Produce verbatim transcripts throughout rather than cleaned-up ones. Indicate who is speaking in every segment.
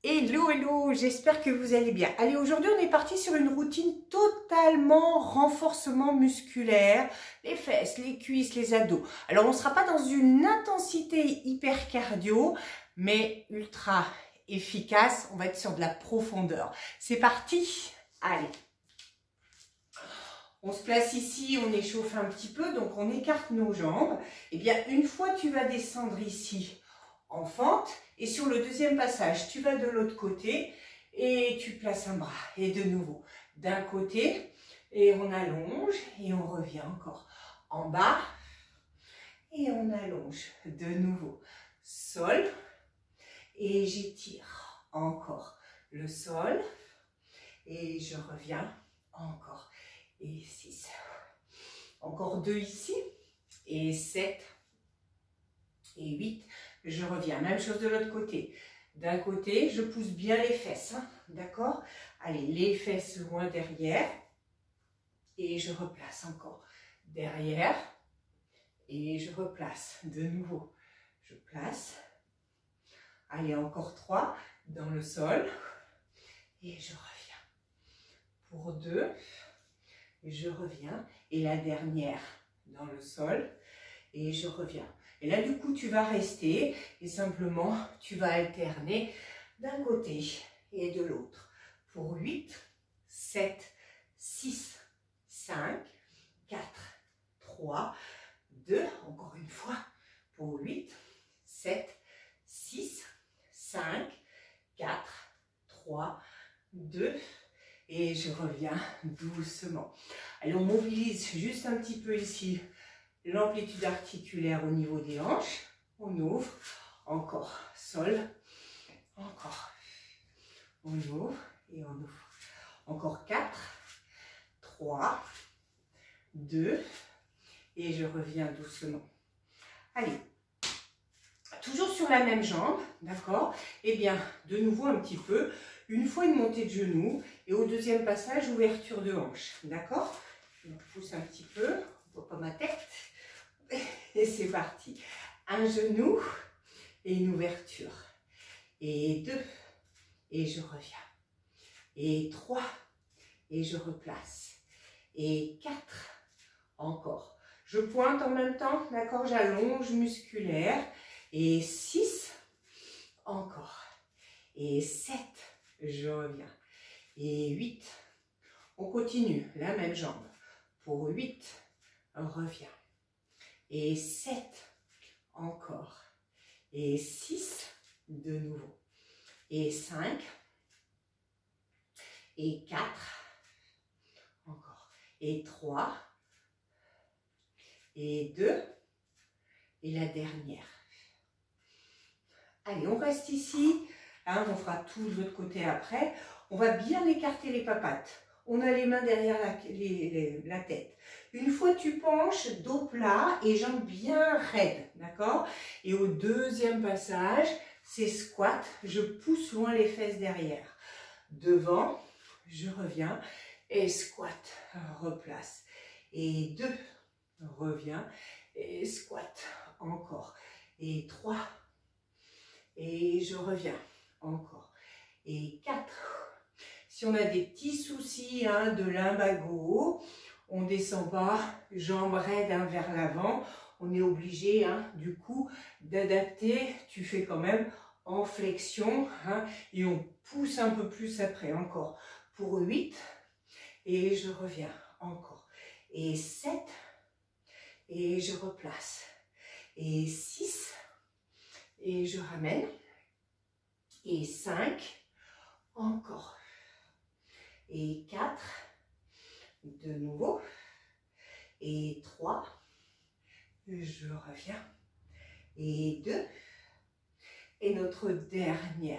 Speaker 1: Hello, hello, j'espère que vous allez bien. Allez, aujourd'hui, on est parti sur une routine totalement renforcement musculaire, les fesses, les cuisses, les abdos. Alors, on ne sera pas dans une intensité hyper cardio, mais ultra efficace. On va être sur de la profondeur. C'est parti. Allez. On se place ici, on échauffe un petit peu, donc on écarte nos jambes. Et bien, une fois tu vas descendre ici en fente, et sur le deuxième passage, tu vas de l'autre côté et tu places un bras. Et de nouveau, d'un côté, et on allonge, et on revient encore en bas, et on allonge de nouveau. Sol, et j'étire encore le sol, et je reviens encore. Et six. Encore deux ici, et sept, et huit. Je reviens, même chose de l'autre côté. D'un côté, je pousse bien les fesses, hein, d'accord? Allez, les fesses loin derrière. Et je replace encore derrière. Et je replace de nouveau. Je place. Allez, encore trois dans le sol. Et je reviens. Pour deux. Je reviens. Et la dernière dans le sol. Et je reviens. Et là, du coup, tu vas rester et simplement, tu vas alterner d'un côté et de l'autre. Pour huit, sept, six, cinq, quatre, trois, deux. Encore une fois. Pour huit, sept, six, cinq, quatre, trois, deux. Et je reviens doucement. Allez, on mobilise juste un petit peu ici l'amplitude articulaire au niveau des hanches. On ouvre. Encore. Sol. Encore. On ouvre et on ouvre. Encore quatre, trois, deux. Et je reviens doucement. Allez. Toujours sur la même jambe. D'accord? Eh bien, de nouveau un petit peu. Une fois une montée de genou. Et au deuxième passage, ouverture de hanche. D'accord? Je me pousse un petit peu. On ne voit pas ma tête. Et c'est parti. Un genou et une ouverture. Et deux. Et je reviens. Et trois. Et je replace. Et quatre. Encore. Je pointe en même temps. D'accord? J'allonge musculaire. Et six. Encore. Et sept. Je reviens. Et huit. On continue. La même jambe. Pour huit. On revient. Et sept, encore. Et six, de nouveau. Et cinq. Et quatre. Encore. Et trois. Et deux. Et la dernière. Allez, on reste ici. Hein, on fera tout de l'autre côté après. On va bien écarter les papates. On a les mains derrière la, les, les, la tête. Une fois tu penches, dos plat et jambes bien raides, d'accord? Et au deuxième passage, c'est squat. Je pousse loin les fesses derrière. Devant, je reviens et squat, replace. Et deux, reviens et squat, encore. Et trois, et je reviens, encore. Et quatre. Si on a des petits soucis hein, de lumbago, on ne descend pas, jambes raides hein, vers l'avant. On est obligé hein, du coup d'adapter. Tu fais quand même en flexion hein, et on pousse un peu plus après. Encore pour huit et je reviens. Encore. Et sept et je replace. Et six et je ramène. Et cinq. Encore. Et quatre, de nouveau, et trois, je reviens, et deux, et notre dernière,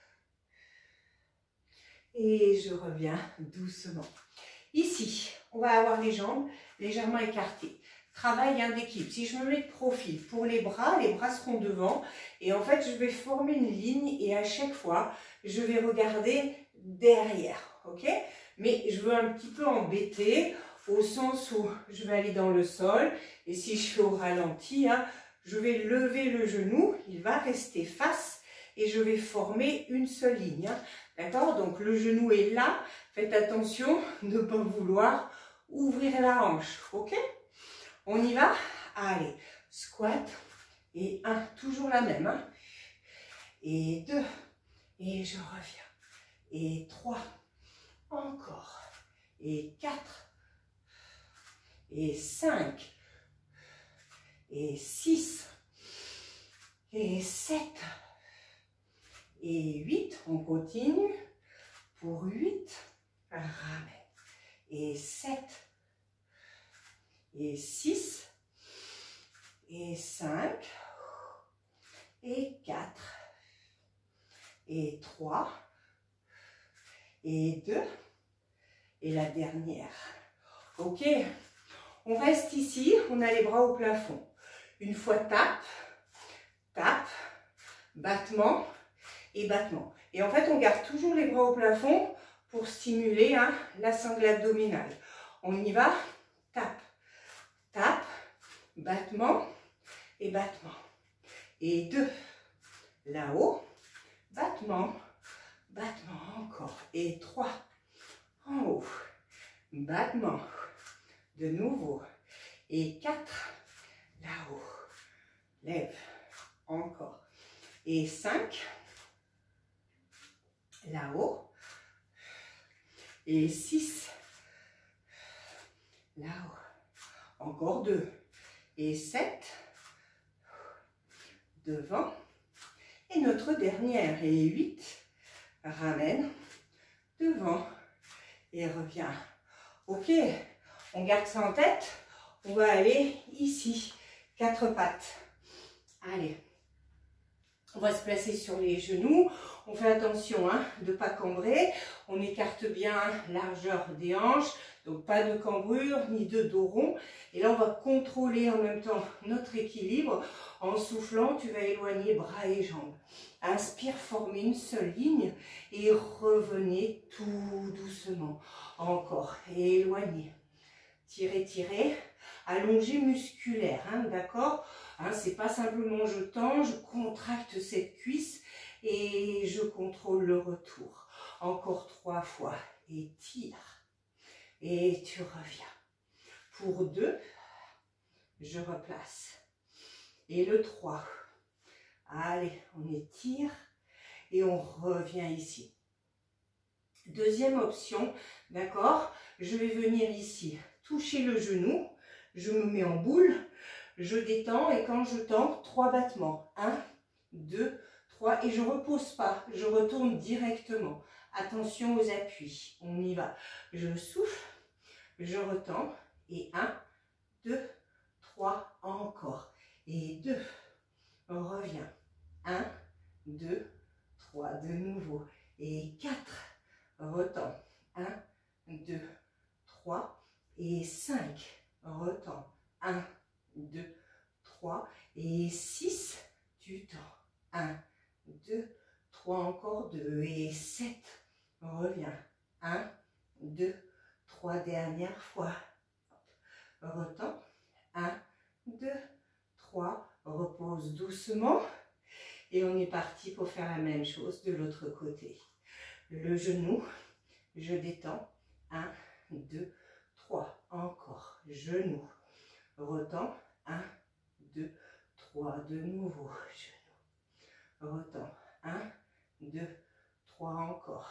Speaker 1: et je reviens doucement. Ici, on va avoir les jambes légèrement écartées. Travail hein, d'équilibre. Si je me mets de profil pour les bras, les bras seront devant, et en fait, je vais former une ligne, et à chaque fois, je vais regarder derrière. Ok, mais je veux un petit peu embêter au sens où je vais aller dans le sol et si je fais au ralenti, hein, je vais lever le genou, il va rester face et je vais former une seule ligne. Hein. D'accord? Donc le genou est là. Faites attention de ne pas vouloir ouvrir la hanche. Ok? On y va? Allez, squat. Et un, toujours la même. Hein. Et deux. Et je reviens. Et trois. Encore. Et quatre. Et cinq. Et six. Et sept. Et huit. On continue. Pour huit. Ramène. Et sept. Et six. Et cinq. Et quatre. Et trois. Et deux. Et la dernière. Ok. On reste ici. On a les bras au plafond. Une fois tape. Tape. Battement. Et battement. Et en fait, on garde toujours les bras au plafond pour stimuler hein, la sangle abdominale. On y va. Tape. Tape. Battement. Et battement. Et deux. Là-haut. Battement. Battement. Encore. Et trois. En haut. Battement. De nouveau. Et quatre. Là-haut. Lève. Encore. Et cinq. Là-haut. Et six. Là-haut. Encore deux. Et sept. Devant. Et notre dernière. Et huit. Ramène. Devant. Et reviens. Ok. On garde ça en tête. On va aller ici. Quatre pattes. Allez. On va se placer sur les genoux. On fait attention hein, de ne pas cambrer. On écarte bien largeur des hanches. Donc pas de cambrure ni de dos rond. Et là on va contrôler en même temps notre équilibre. En soufflant, tu vas éloigner bras et jambes. Inspire, formez une seule ligne. Et revenez tout doucement. Encore. Et éloignez. Tirez, tirez. Allongé musculaire. Hein, d'accord hein, c'est pas simplement je tends, je contracte cette cuisse. Et je contrôle le retour. Encore trois fois. Et tire. Et tu reviens. Pour deux, je replace. Et le trois. Allez, on étire. Et on revient ici. Deuxième option, d'accord? Je vais venir ici, toucher le genou. Je me mets en boule. Je détends et quand je tends, trois battements. Un, deux, trois. Et je ne repose pas. Je retourne directement. Attention aux appuis. On y va. Je souffle. Je retends. Et un, deux, trois. Encore. Et deux. On revient. Un, deux, trois. De nouveau. Et quatre. Retends. Un, deux, trois. Et cinq. Retends. Un, deux, trois. Et six. Tu tends. Un, deux, trois. Encore deux. Et sept. Reviens. Un, deux, trois. Dernière fois. Retends. Un, deux, trois. Repose doucement. Et on est parti pour faire la même chose de l'autre côté. Le genou. Je détends. Un, deux, trois. Encore. Genou. Retends. Un, deux, trois. De nouveau. Genou. Retends. Un, deux, trois. Encore.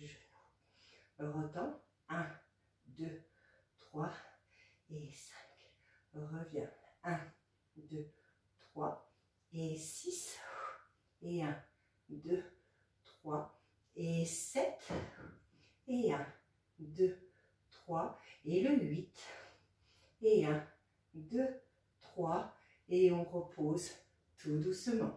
Speaker 1: Genou. Retends. Un, deux, trois et cinq. Reviens. Un, deux, trois et six. Et un, deux, trois et sept. Et un, deux, trois. Et le huit. Et un, deux, trois. Et on repose tout doucement.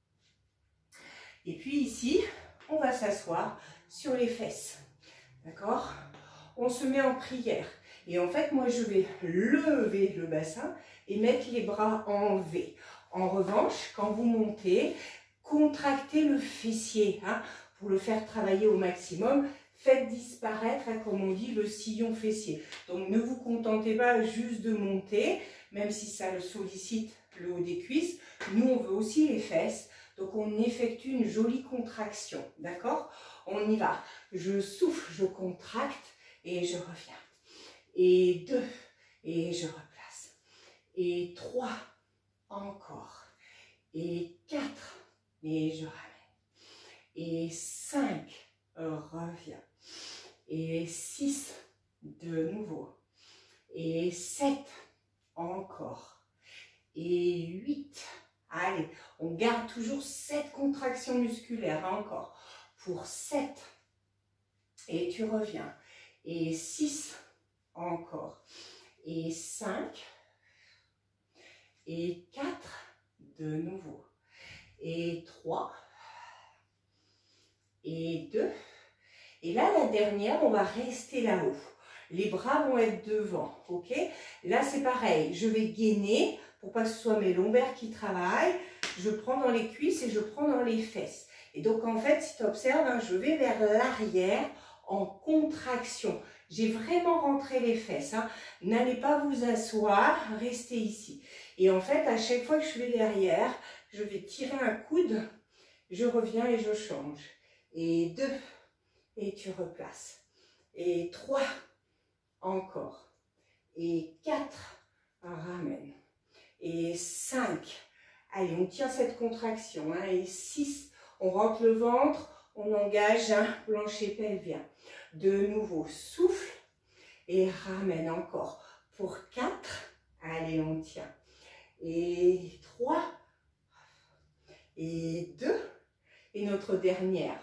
Speaker 1: Et puis ici, on va s'asseoir sur les fesses. D'accord? On se met en prière. Et en fait, moi, je vais lever le bassin et mettre les bras en V. En revanche, quand vous montez, contractez le fessier hein, pour le faire travailler au maximum. Faites disparaître, hein, comme on dit, le sillon fessier. Donc, ne vous contentez pas juste de monter, même si ça le sollicite le haut des cuisses. Nous, on veut aussi les fesses. Donc on effectue une jolie contraction, d'accord? On y va. Je souffle, je contracte et je reviens. Et deux, et je replace. Et trois, encore. Et quatre, et je ramène. Et cinq, reviens. Et six, de nouveau. Et sept, encore. Et huit, allez, on garde toujours cette contraction musculaire, hein, encore. Pour sept, et tu reviens. Et six, encore. Et cinq, et quatre, de nouveau. Et trois, et deux. Et là, la dernière, on va rester là-haut. Les bras vont être devant, ok? Là, c'est pareil. Je vais gainer pour pas que ce soit mes lombaires qui travaillent. Je prends dans les cuisses et je prends dans les fesses. Et donc, en fait, si tu observes, hein, je vais vers l'arrière en contraction. J'ai vraiment rentré les fesses. Hein. N'allez pas vous asseoir, restez ici. Et en fait, à chaque fois que je vais derrière, je vais tirer un coude, je reviens et je change. Et deux, et tu replaces. Et trois, encore. Et quatre, ramène. Et cinq, allez, on tient cette contraction. Hein. Et six, on rentre le ventre, on engage un plancher pelvien. De nouveau, souffle et ramène encore. Pour quatre, allez, on tient. Et trois, et deux, et notre dernière.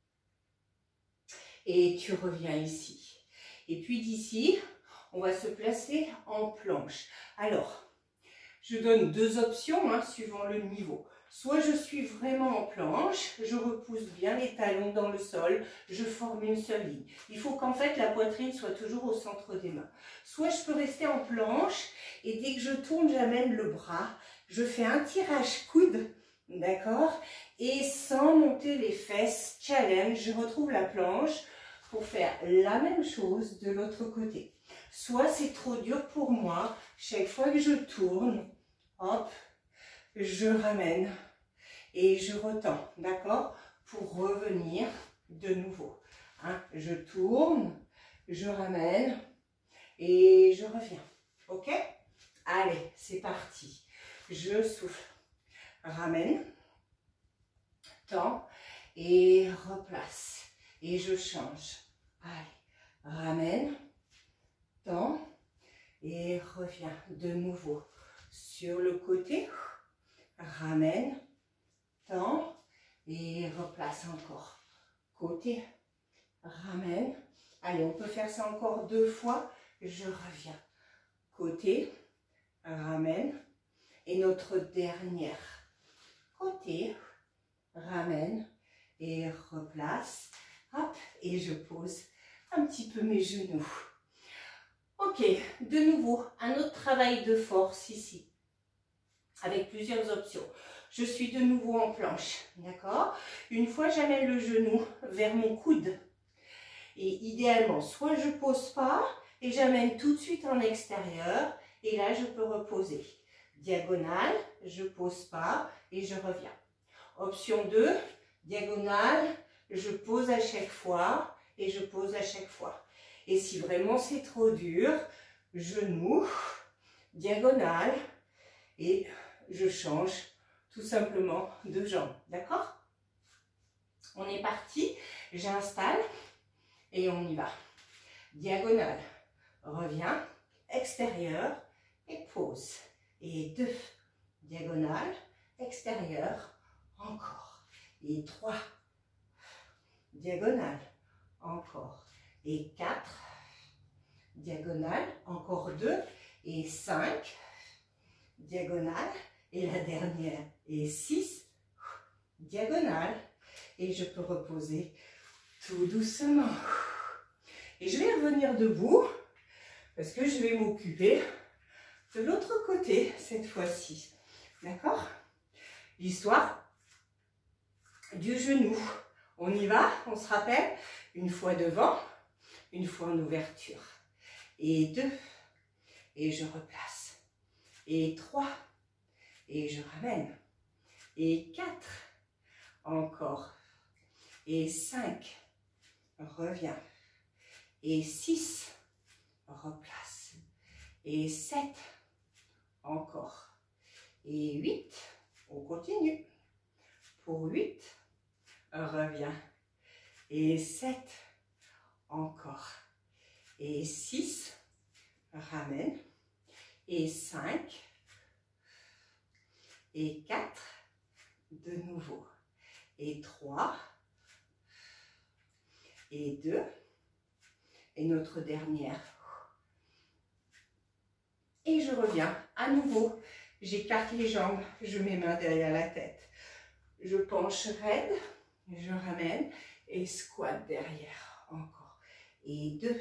Speaker 1: Et tu reviens ici. Et puis d'ici, on va se placer en planche. Alors, je donne deux options, hein, suivant le niveau. Soit je suis vraiment en planche, je repousse bien les talons dans le sol, je forme une seule ligne. Il faut qu'en fait la poitrine soit toujours au centre des mains. Soit je peux rester en planche et dès que je tourne, j'amène le bras. Je fais un tirage coude, d'accord? Et sans monter les fesses, challenge, je retrouve la planche pour faire la même chose de l'autre côté. Soit c'est trop dur pour moi, chaque fois que je tourne, hop, je ramène et je retends, d'accord? Pour revenir de nouveau. Hein, je tourne, je ramène et je reviens. Ok? Allez, c'est parti. Je souffle, ramène, tends et replace. Et je change. Allez, ramène, tends et reviens de nouveau. Sur le côté, ramène, tends et replace encore. Côté, ramène. Allez, on peut faire ça encore deux fois. Je reviens. Côté, ramène. Et notre dernière. Côté, ramène et replace. Hop, et je pose un petit peu mes genoux. Ok, de nouveau, un autre travail de force ici, avec plusieurs options. Je suis de nouveau en planche, d'accord? Une fois, j'amène le genou vers mon coude. Et idéalement, soit je pose pas et j'amène tout de suite en extérieur. Et là, je peux reposer. Diagonale, je pose pas et je reviens. Option deux, diagonale, je pose à chaque fois et je pose à chaque fois. Et si vraiment c'est trop dur, genou, diagonale et je change tout simplement de jambe. D'accord? On est parti. J'installe et on y va. Diagonale, reviens, extérieur et pause. Et deux, diagonale, extérieur, encore. Et trois, diagonale, encore. Et quatre, diagonale, encore deux. Et cinq, diagonale. Et la dernière. Et six, diagonale. Et je peux reposer tout doucement. Et je vais revenir debout parce que je vais m'occuper de l'autre côté cette fois-ci. D'accord? L'histoire du genou. On y va, on se rappelle, une fois devant, une fois en ouverture. Et deux, et je replace. Et trois, et je ramène. Et quatre, encore. Et cinq, reviens. Et six, replace. Et sept, encore. Et huit, on continue. Pour huit, reviens. Et sept, encore. Et six, ramène. Et cinq, et quatre, de nouveau. Et trois, et deux, et notre dernière. Et je reviens à nouveau. J'écarte les jambes, je mets mains derrière la tête. Je penche raide, je ramène et squat derrière. Encore. Et deux.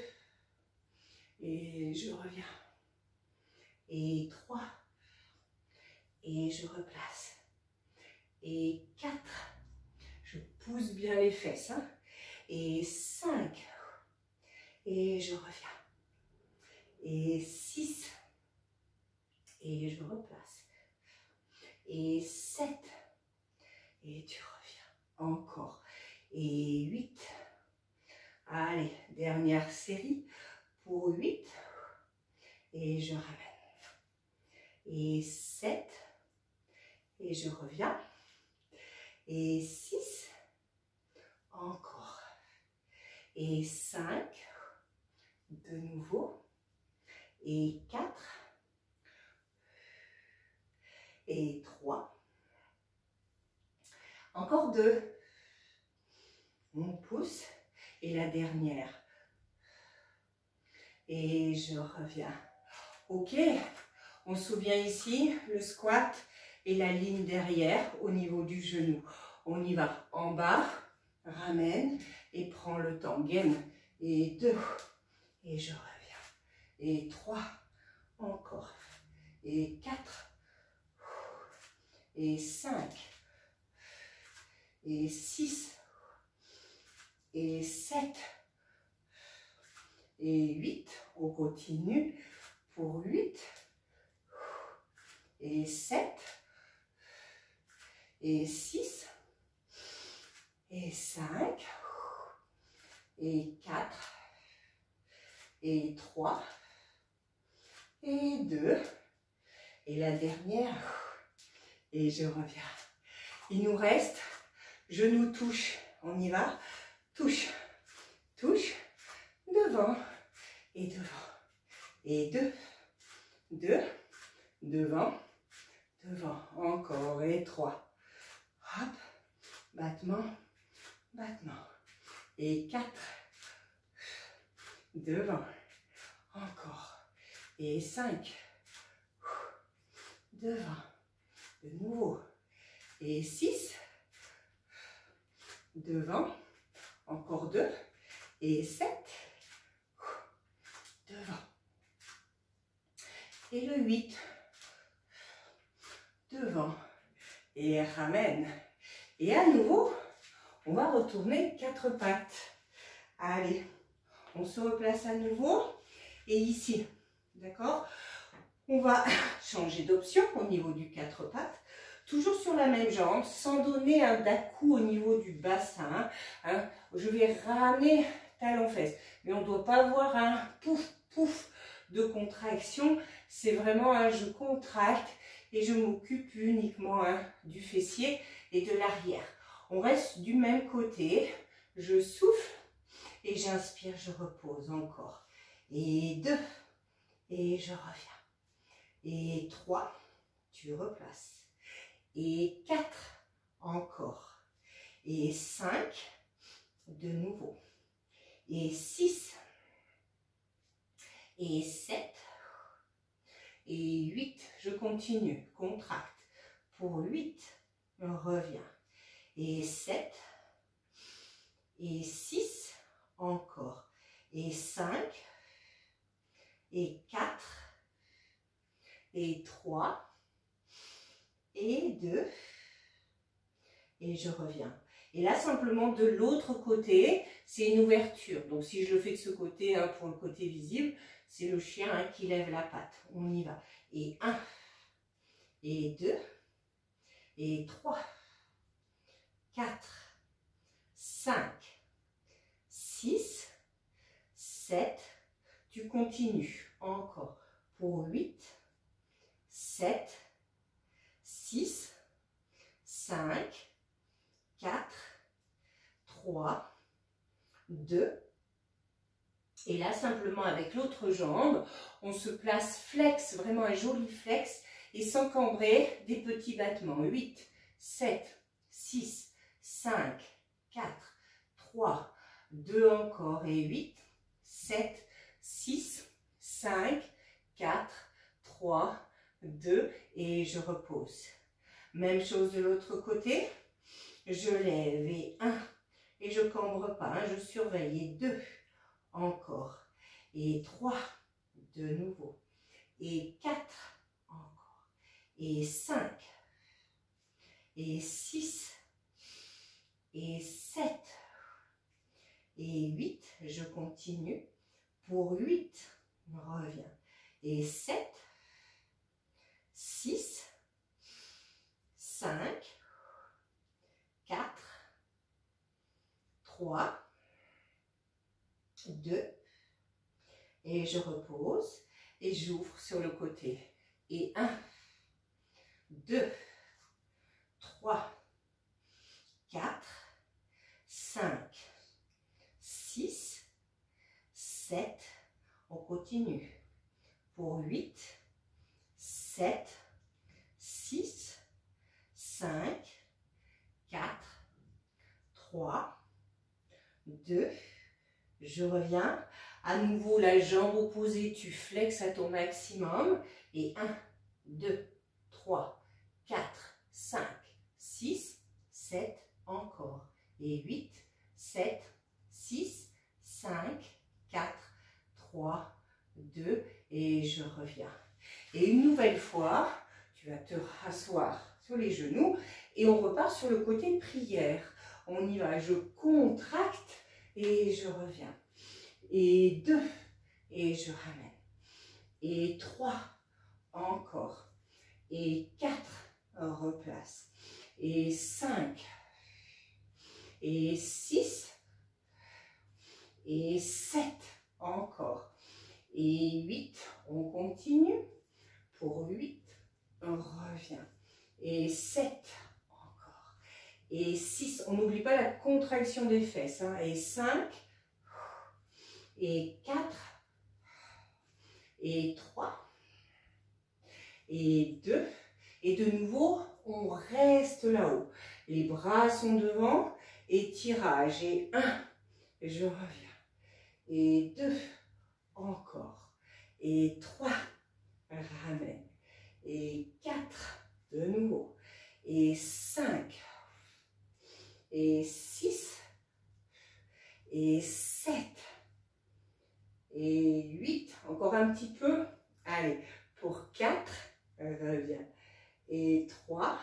Speaker 1: Et je reviens. Et trois. Et je replace. Et quatre. Je pousse bien les fesses. Hein. Et cinq. Et je reviens. Et six. Et je replace. Et sept. Et tu reviens. Encore. Et huit. Allez, dernière série pour huit. Et je ramène. Et sept. Et je reviens. Et six. Encore. Et cinq. De nouveau. Et quatre. Et trois. Encore deux. On pousse. Et la dernière. Et je reviens. Ok. On se souvient ici, le squat et la ligne derrière au niveau du genou. On y va en bas. Ramène. Et prends le temps. Gaine. Et deux. Et je reviens. Et trois. Encore. Et quatre. Et cinq. Et six. Et sept. Et huit. On continue pour huit. Et sept. Et six. Et cinq. Et quatre. Et trois. Et deux. Et la dernière. Et je reviens. Il nous reste genou touche. On y va. Touche. Touche. Devant. Et devant. Et deux. Deux. Devant. Devant. Encore. Et trois. Hop. Battement. Battement. Et quatre. Devant. Encore. Et cinq. Devant. De nouveau. Et six. Devant. Encore deux. Et sept. Devant. Et le huit. Devant. Et ramène. Et à nouveau, on va retourner quatre pattes. Allez. On se replace à nouveau. Et ici. D'accord ? On va changer d'option au niveau du quatre pattes. Toujours sur la même jambe, sans donner un dà-coup au niveau du bassin. Hein. Je vais ramener talon-fesse. Mais on ne doit pas avoir un pouf, pouf de contraction. C'est vraiment un je contracte et je m'occupe uniquement hein, du fessier et de l'arrière. On reste du même côté. Je souffle et j'inspire, je repose encore. Et deux. Et je reviens. Et trois. Tu replaces. Et quatre, encore. Et cinq, de nouveau. Et six. Et sept. Et huit, je continue, contracte. Pour huit, on revient. Et sept. Et six, encore. Et cinq. Et quatre. Et trois. Et deux, et je reviens. Et là, simplement de l'autre côté, c'est une ouverture. Donc, si je le fais de ce côté, hein, pour le côté visible, c'est le chien hein, qui lève la patte. On y va. Et un, et deux, et trois, quatre, cinq, six, sept, tu continues, encore, pour huit, sept, six, cinq, quatre, trois, deux, et là simplement avec l'autre jambe, on se place flex, vraiment un joli flex, et sans cambrer, des petits battements, huit, sept, six, cinq, quatre, trois, deux encore, et huit, sept, six, cinq, quatre, trois, deux, et je repose. Même chose de l'autre côté, je lève, et un, et je cambre pas, hein, je surveille, et deux, encore, et trois, de nouveau, et quatre, encore, et cinq, et six, et sept, et huit, je continue, pour huit, on revient, et sept, six, cinq, quatre, trois, deux, et je repose, et j'ouvre sur le côté, et un, deux, trois, quatre, cinq, six, sept, on continue, pour huit, sept, six, cinq, quatre, trois, deux, je reviens, à nouveau la jambe opposée, tu flexes à ton maximum, et un, deux, trois, quatre, cinq, six, sept, encore, et huit, sept, six, cinq, quatre, trois, deux, et je reviens. Et une nouvelle fois, tu vas te rasseoir sur les genoux, et on repart sur le côté prière. On y va, je contracte, et je reviens. Et deux, et je ramène. Et trois, encore. Et quatre, replace. Et cinq, et six, et sept, encore. Et huit, on continue. Pour huit, on revient. Et sept, encore. Et six, on n'oublie pas la contraction des fesses. Hein. Et cinq, et quatre, et trois, et deux, et de nouveau, on reste là-haut. Les bras sont devant, et tirage, et un, et je reviens, et deux, encore, et trois, ramène, et quatre, de nouveau, et cinq, et six, et sept, et huit, encore un petit peu, allez, pour quatre, reviens, et trois,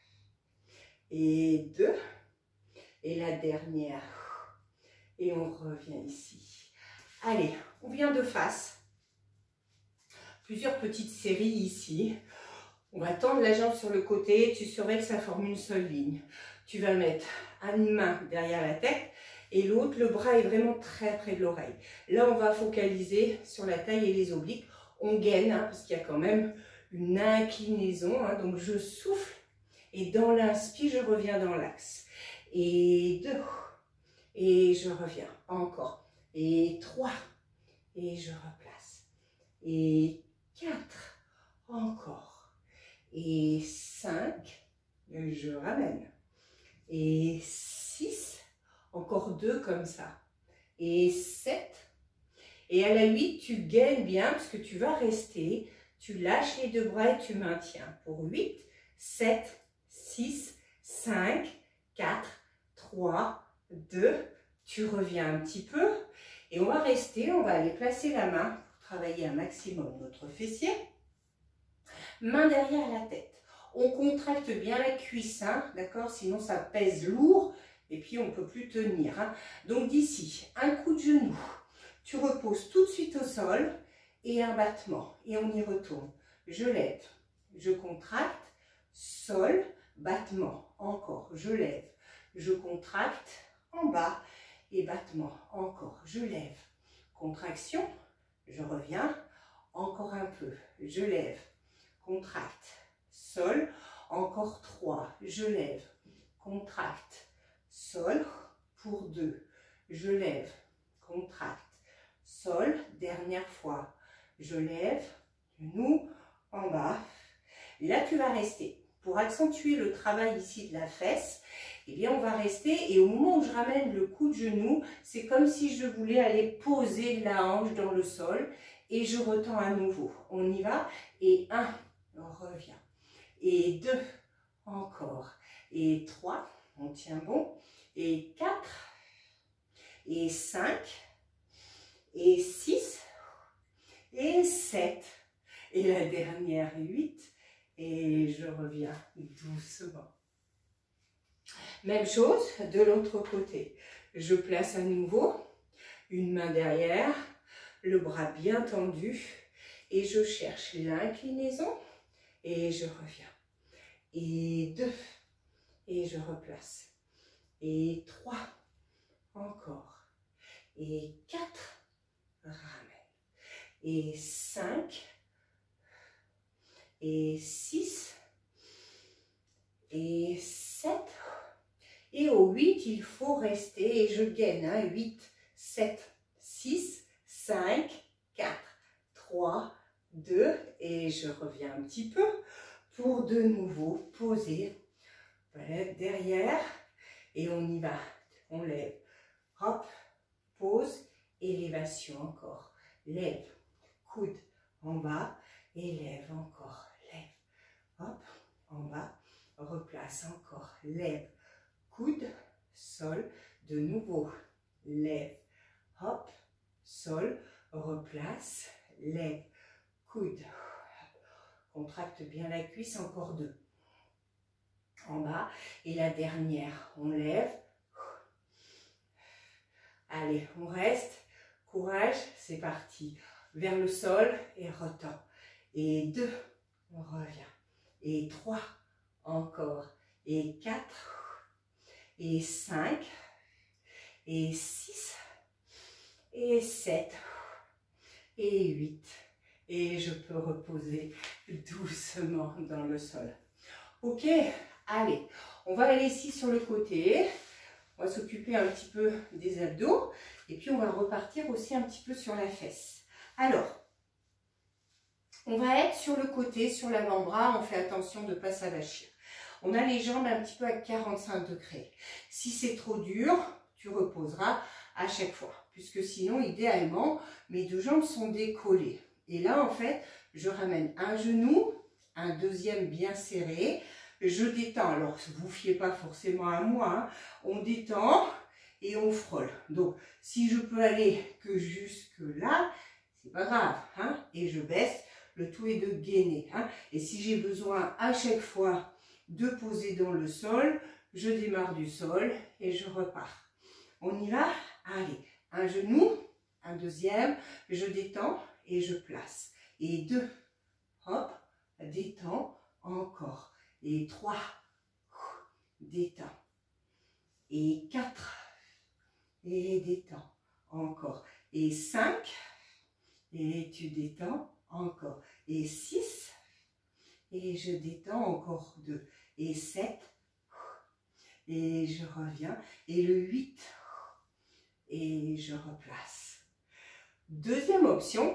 Speaker 1: et deux, et la dernière, et on revient ici. Allez, on vient de face, plusieurs petites séries ici, on va tendre la jambe sur le côté, tu surveilles que ça forme une seule ligne. Tu vas mettre une main derrière la tête, et l'autre, le bras est vraiment très près de l'oreille. Là, on va focaliser sur la taille et les obliques. On gaine, hein, parce qu'il y a quand même une inclinaison. Hein, donc, je souffle. Et dans l'inspire, je reviens dans l'axe. Et deux. Et je reviens. Encore. Et trois. Et je replace. Et quatre. Encore. Et cinq. Et je ramène. Et six. Encore deux comme ça. Et sept. Et à la huit, tu gaines bien parce que tu vas rester. Tu lâches les deux bras et tu maintiens. Pour huit, sept, six, cinq, quatre, trois, deux. Tu reviens un petit peu. Et on va rester, on va aller placer la main pour travailler un maximum notre fessier. Main derrière la tête. On contracte bien la cuisse, hein, d'accord? Sinon ça pèse lourd. Et puis, on ne peut plus tenir. Hein. Donc, d'ici, un coup de genou. Tu reposes tout de suite au sol. Et un battement. Et on y retourne. Je lève. Je contracte. Sol. Battement. Encore. Je lève. je contracte, en bas, et battement, encore, je lève, contraction, je reviens, encore un peu, je lève, contracte, sol, encore trois, je lève, contracte, sol, pour deux, je lève, contracte, sol, dernière fois, je lève, genou, en bas, là tu vas rester. Pour accentuer le travail ici de la fesse, eh bien on va rester et au moment où je ramène le coup de genou, c'est comme si je voulais aller poser la hanche dans le sol et je retends à nouveau. On y va et un, on revient. Et deux, encore. Et trois, on tient bon. Et quatre, et cinq, et six, et sept. Et la dernière, huit. Et je reviens doucement. Même chose de l'autre côté. Je place à nouveau une main derrière, le bras bien tendu et je cherche l'inclinaison et je reviens. Et deux, et je replace. Et trois, encore. Et quatre, ramène. Et cinq, et six, et sept, et au huit, il faut rester, et je gaine, hein, huit, sept, six, cinq, quatre, trois, deux, et je reviens un petit peu pour de nouveau poser, voilà, derrière, et on y va, on lève, hop, pose, élévation encore, lève, coude en bas, et lève encore, lève, hop, en bas, replace encore, lève, coude, sol, de nouveau, lève, hop, sol, replace, lève, coude, contracte bien la cuisse, encore deux, en bas, et la dernière, on lève, allez, on reste, courage, c'est parti, vers le sol, et retends, et deux, on revient, et trois, encore, et quatre, et cinq, et six, et sept, et huit, et je peux reposer doucement dans le sol. Ok, allez, on va aller ici sur le côté, on va s'occuper un petit peu des abdos, et puis on va repartir aussi un petit peu sur la fesse. Alors, on va être sur le côté, sur l'avant-bras, on fait attention de ne pas s'avachir. On a les jambes un petit peu à quarante-cinq degrés. Si c'est trop dur, tu reposeras à chaque fois. Puisque sinon, idéalement, mes deux jambes sont décollées. Et là, en fait, je ramène un genou, un deuxième bien serré. Je détends. Alors, vous ne fiez pas forcément à moi. Hein. On détend et on frôle. Donc, si je peux aller que jusque là, c'est pas grave. Hein. Et je baisse. Le tout est de gainer. Hein. Et si j'ai besoin à chaque fois de poser dans le sol, je démarre du sol et je repars. On y va? Allez, un genou, un deuxième, je détends et je place. Et deux, hop, détends, encore. Et trois, détends. Et quatre, et détends, encore. Et cinq, et tu détends, encore. Et six, et je détends, encore deux. Et sept, et je reviens. Et le huit, et je replace. Deuxième option,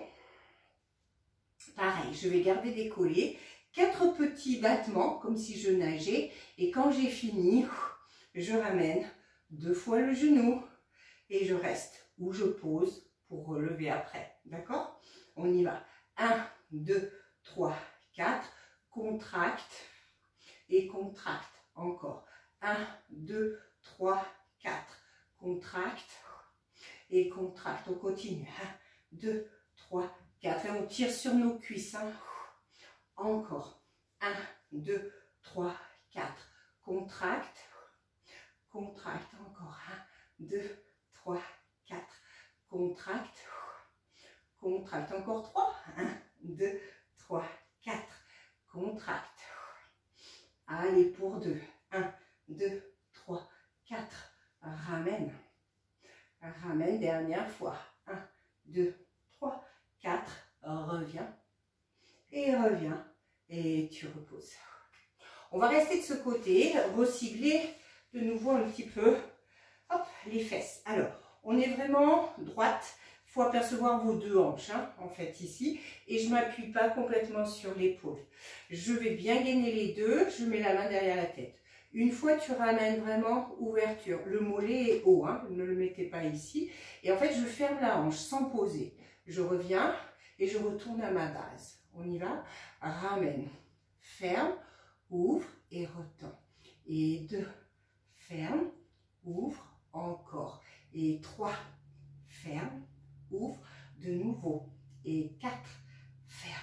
Speaker 1: pareil, je vais garder décollé. Quatre petits battements, comme si je nageais. Et quand j'ai fini, je ramène deux fois le genou. Et je reste ou je pose pour relever après. D'accord? On y va. un, deux, trois, quatre. Contracte et contracte. Encore. un, deux, trois, quatre. Contracte et contracte. On continue. un, deux, trois, quatre. Et on tire sur nos cuisses. Hein. Encore. un, deux, trois, quatre. Contracte. Contracte. Encore. un, deux, trois, quatre. Contracte. Contracte. Encore trois. un, deux, trois, quatre. Contracte. Allez, pour deux. un, deux, trois, quatre, ramène, ramène, dernière fois, un, deux, trois, quatre, reviens, et reviens, et tu reposes. On va rester de ce côté, recibler de nouveau un petit peu, hop, les fesses. Alors, on est vraiment droite, il faut apercevoir vos deux hanches, hein, en fait, ici, et je ne m'appuie pas complètement sur l'épaule. Je vais bien gainer les deux, je mets la main derrière la tête. Une fois, tu ramènes vraiment ouverture. Le mollet est haut, hein, ne le mettez pas ici. Et en fait, je ferme la hanche sans poser. Je reviens et je retourne à ma base. On y va. Ramène, ferme, ouvre et retends. Et deux, ferme, ouvre, encore. Et trois, ferme, ouvre, de nouveau. Et quatre, ferme.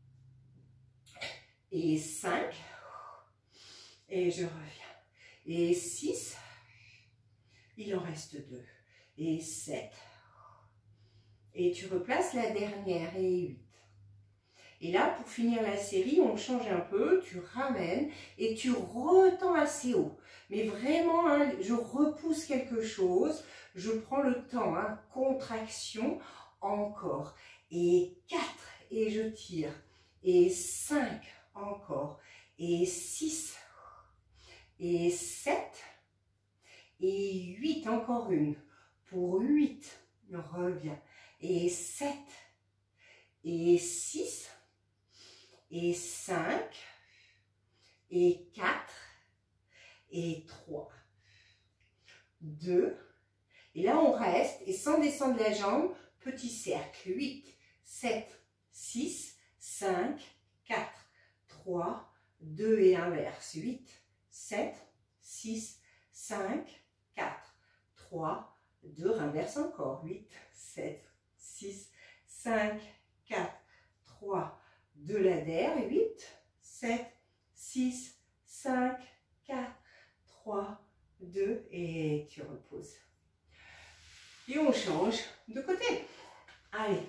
Speaker 1: Et cinq, et je reviens. Et six, il en reste deux. Et sept, et tu replaces la dernière, et huit. Et là, pour finir la série, on change un peu, tu ramènes et tu retends assez haut. Mais vraiment, hein, je repousse quelque chose, je prends le temps, hein, contraction, encore. Et quatre, et je tire. Et cinq, encore. Et six, et sept, et huit, encore une. Pour huit, reviens. Et sept, et six, et cinq, et quatre, et trois, deux, et là on reste, et sans descendre la jambe, petit cercle, huit, sept, six, cinq, quatre, trois, deux et inverse, huit, sept, six, cinq, quatre, trois, deux, inverse encore, huit, sept, six, cinq, quatre, trois, deux, l'adhère, huit, sept, six, cinq, quatre, trois, deux, et tu reposes. Et on change de côté. Allez,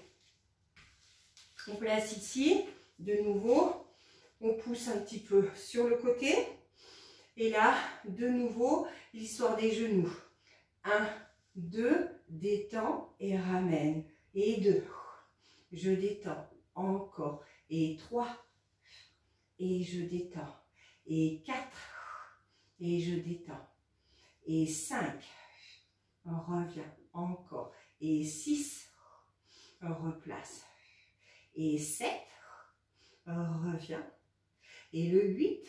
Speaker 1: on place ici, de nouveau, on pousse un petit peu sur le côté. Et là, de nouveau, l'histoire des genoux. un, deux, détends et ramène. Et deux, je détends, encore. Et trois, et je détends. Et quatre, et je détends. Et cinq, on revient, encore. Et six, on replace. Et sept, on revient. Et le huit,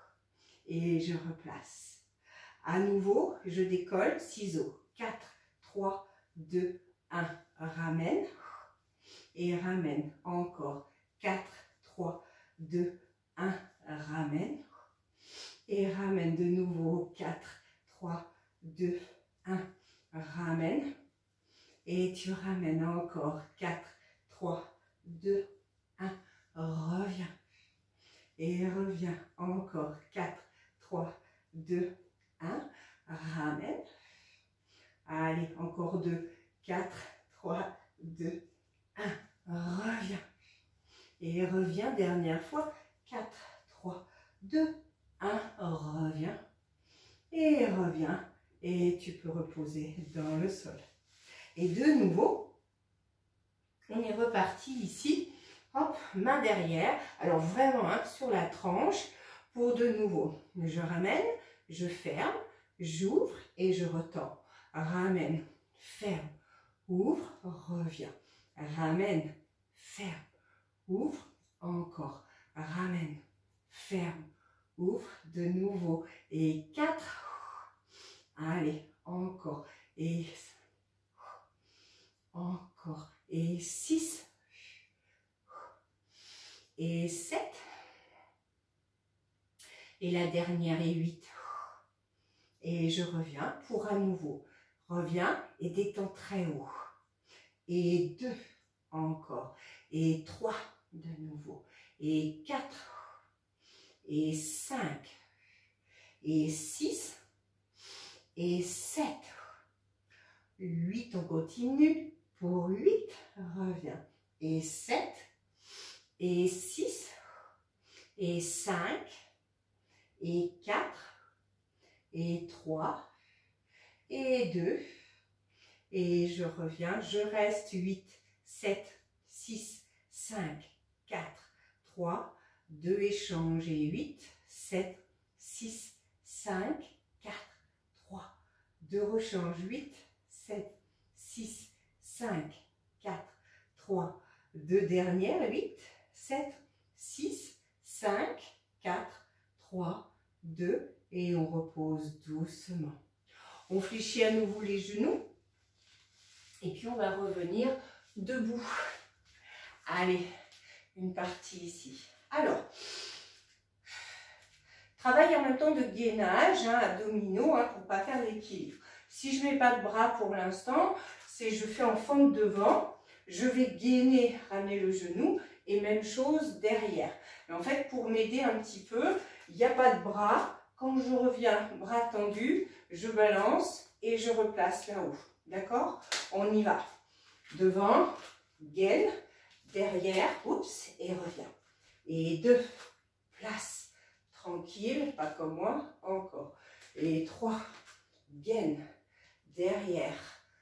Speaker 1: et je replace. À nouveau, je décolle, ciseaux. quatre, trois, deux, un, ramène. Et ramène, encore. quatre, trois, deux, un, ramène. Et ramène de nouveau. quatre, trois, deux, un, ramène. Et tu ramènes encore. quatre, trois, deux, un, reviens. Et reviens encore. quatre, trois, deux, un, ramène. Allez, encore deux, quatre, trois, deux, un, reviens. Et reviens, dernière fois, quatre, trois, deux, un, reviens. Et reviens. Et tu peux reposer dans le sol. Et de nouveau, on est reparti ici. Hop, main derrière. Alors vraiment, hein, sur la tranche. Pour de nouveau, je ramène, je ferme, j'ouvre et je retends. Ramène, ferme, ouvre, reviens. Ramène, ferme, ouvre, encore. Ramène, ferme, ouvre, de nouveau. Et quatre. Allez, encore. Et encore. Et six. Et sept. Et la dernière est huit. Et je reviens pour à nouveau. Reviens et détends très haut. Et deux. Encore. Et trois. De nouveau. Et quatre. Et cinq. Et six. Et sept. huit. On continue. Pour huit. Reviens. Et sept. Et six. Et cinq. Et quatre, et trois, et deux. Et je reviens, je reste huit, sept, six, cinq, quatre, trois, deux échanges et huit, sept, six, cinq, quatre, trois, deux rechanges, huit, sept, six, cinq, quatre, trois, deux dernières, huit, sept, six, cinq, quatre, trois, deux et on repose doucement. On fléchit à nouveau les genoux et puis on va revenir debout. Allez, une partie ici. Alors, travaille en même temps de gainage, hein, abdominaux, hein, pour ne pas faire l'équilibre. Si je ne mets pas de bras pour l'instant, c'est je fais en fente devant, je vais gainer, ramener le genou et même chose derrière. Mais en fait, pour m'aider un petit peu, il n'y a pas de bras. Quand je reviens, bras tendus, je balance et je replace là-haut. D'accord? On y va. Devant, gaine, derrière, oups, et reviens. Et deux, place, tranquille, pas comme moi, encore. Et trois, gaine, derrière.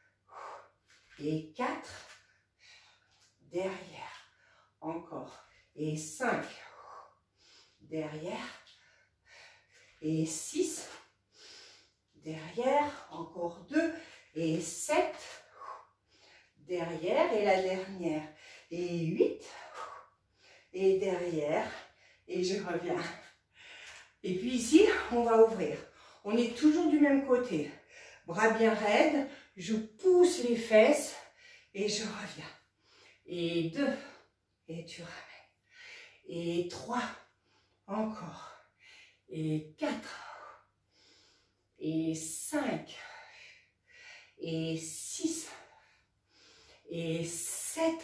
Speaker 1: Et quatre, derrière, encore. Et cinq, derrière. Et six, derrière, encore deux. Et sept, derrière, et la dernière. Et huit, et derrière, et je reviens. Et puis ici, on va ouvrir. On est toujours du même côté. Bras bien raides, je pousse les fesses, et je reviens. Et deux, et tu ramènes. Et trois, encore. Et quatre, et cinq, et six, et sept,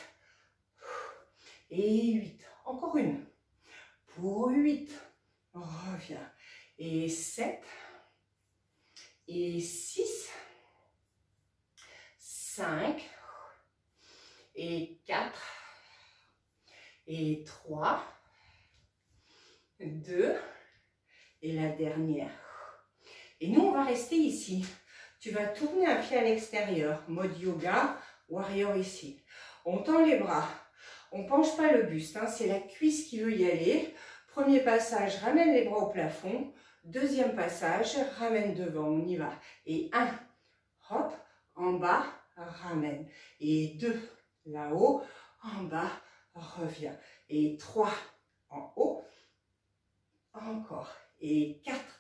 Speaker 1: et huit. Encore une. Pour huit, on revient. Et sept, et six, cinq, et quatre, et trois, deux, et la dernière. Et nous, on va rester ici. Tu vas tourner un pied à l'extérieur, mode yoga, warrior ici. On tend les bras. On ne penche pas le buste, hein, c'est la cuisse qui veut y aller. Premier passage, ramène les bras au plafond. Deuxième passage, ramène devant, on y va. Et un, hop, en bas, ramène. Et deux, là-haut, en bas, reviens. Et trois, en haut, encore. Et quatre,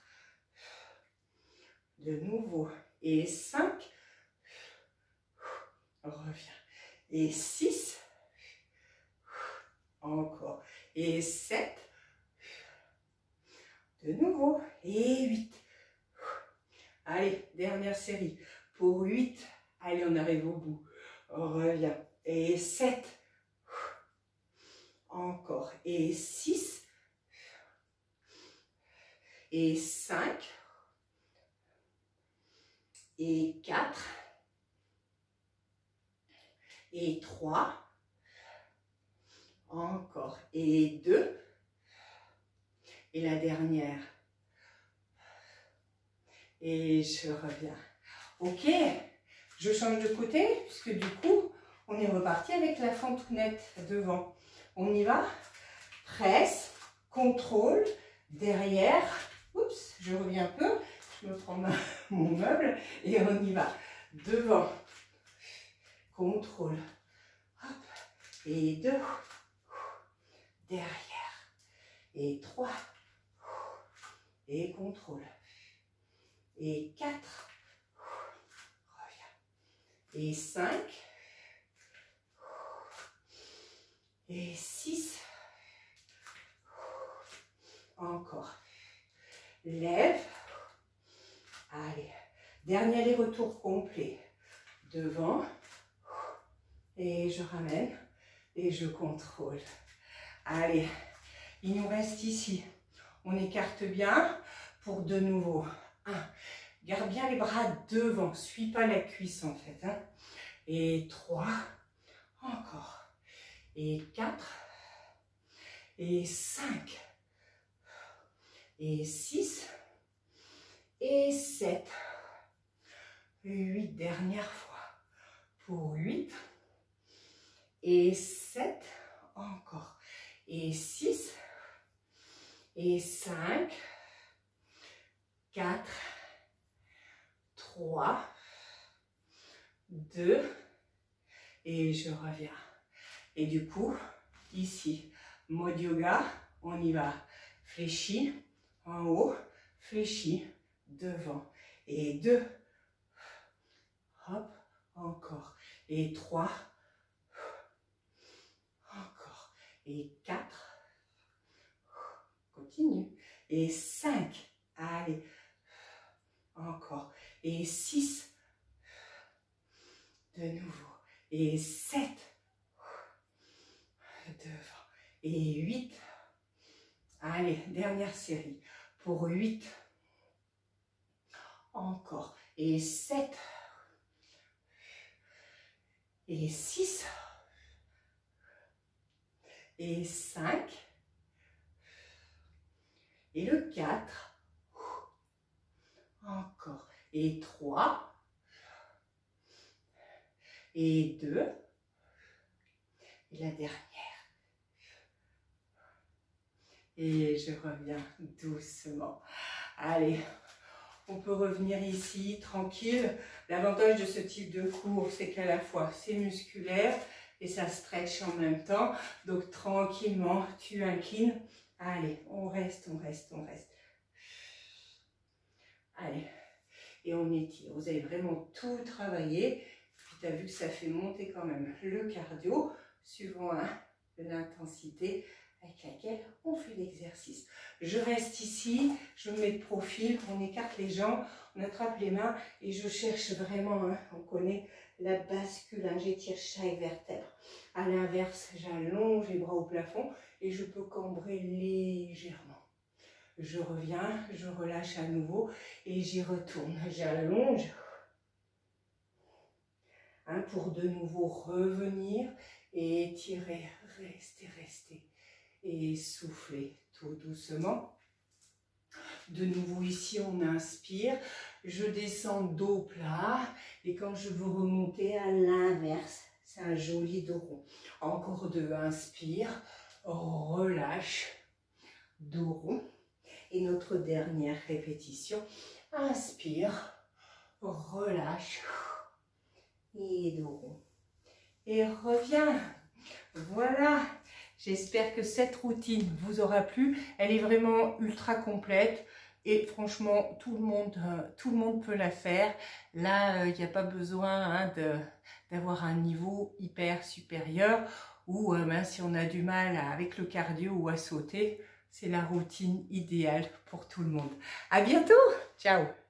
Speaker 1: de nouveau. Et cinq, reviens. Et six, encore. Et sept, de nouveau. Et huit. Allez, dernière série. Pour huit, allez, on arrive au bout. On revient. Et sept, encore. Et six, et cinq, et quatre, et trois, encore, et deux, et la dernière. Et je reviens. Ok, je change de côté, puisque du coup, on est reparti avec la fentounette devant. On y va, presse, contrôle, derrière. Oups, je reviens un peu, je me prends ma, mon meuble et on y va. Devant, contrôle, hop, et deux, derrière, et trois, et contrôle, et quatre, reviens, et cinq, et six, encore. Lève, allez, dernier aller-retour complet, devant, et je ramène, et je contrôle. Allez, il nous reste ici, on écarte bien pour de nouveau, un, garde bien les bras devant, suis pas la cuisse en fait, hein. Et trois, encore, et quatre, et cinq, et six, et sept, huit, dernière fois. Pour huit. Et sept. Encore. Et six. Et cinq. quatre. trois. deux. Et je reviens. Et du coup, ici, mode yoga, on y va. Fléchi, en haut, fléchi, devant. Et deux. Hop, encore. Et trois. Encore. Et quatre. Continue. Et cinq. Allez. Encore. Et six. De nouveau. Et sept. Devant. Et huit. Allez, dernière série. Pour huit. Encore. Et sept. Et six. Et cinq. Et le quatre. Encore. Et trois. Et deux. Et la dernière. Et je reviens doucement. Allez, on peut revenir ici, tranquille. L'avantage de ce type de cours, c'est qu'à la fois, c'est musculaire et ça stretch en même temps. Donc, tranquillement, tu inclines. Allez, on reste, on reste, on reste. Allez, et on étire. Vous avez vraiment tout travaillé. Puis, tu as vu que ça fait monter quand même le cardio, suivant hein, l'intensité avec laquelle on fait l'exercice. Je reste ici, je me mets de profil, on écarte les jambes, on attrape les mains et je cherche vraiment, hein, on connaît la bascule, hein, j'étire chaque vertèbre. À l'inverse, j'allonge les bras au plafond et je peux cambrer légèrement. Je reviens, je relâche à nouveau et j'y retourne. J'allonge hein, pour de nouveau revenir et étirer, rester, rester. Et souffler tout doucement. De nouveau ici, on inspire. Je descends dos plat. Et quand je veux remonter à l'inverse, c'est un joli dos rond. Encore deux. Inspire, relâche, dos rond. Et notre dernière répétition. Inspire, relâche et dos rond. Et reviens. Voilà. J'espère que cette routine vous aura plu. Elle est vraiment ultra complète et franchement, tout le monde, euh, tout le monde peut la faire. Là, il euh, n'y a pas besoin hein, de, d'avoir un niveau hyper supérieur ou euh, ben, si on a du mal avec le cardio ou à sauter, c'est la routine idéale pour tout le monde. À bientôt. Ciao.